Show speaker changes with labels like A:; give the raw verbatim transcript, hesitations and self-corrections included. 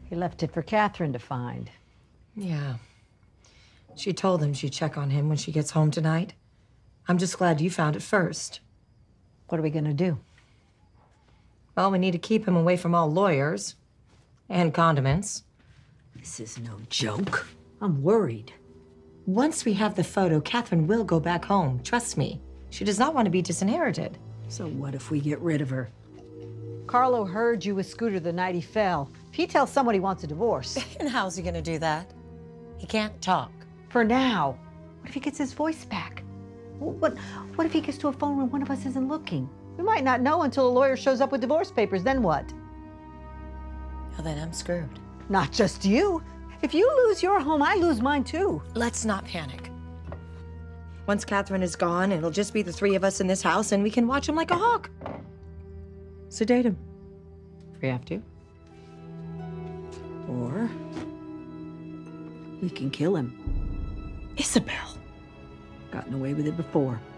A: He left it for Catherine to find.
B: Yeah. She told him she'd check on him when she gets home tonight. I'm just glad you found it first.
A: What are we gonna do?
B: Well, we need to keep him away from all lawyers and condiments.
A: This is no joke. I'm worried.
B: Once we have the photo, Catherine will go back home. Trust me. She does not want to be disinherited.
A: So what if we get rid of her? Carlo heard you with Scooter the night he fell. If he tells someone he wants a divorce.
B: And how's he gonna do that? He can't talk.
A: For now. What if he gets his voice back? What, what if he gets to a phone when one of us isn't looking? We might not know until a lawyer shows up with divorce papers, then what?
B: Well, then I'm screwed.
A: Not just you. If you lose your home, I lose mine too.
B: Let's not panic. Once Catherine is gone, it'll just be the three of us in this house, and we can watch him like a hawk. Sedate him. If we have to.
A: Or we can kill him.
B: Isabel.
A: Gotten away with it before.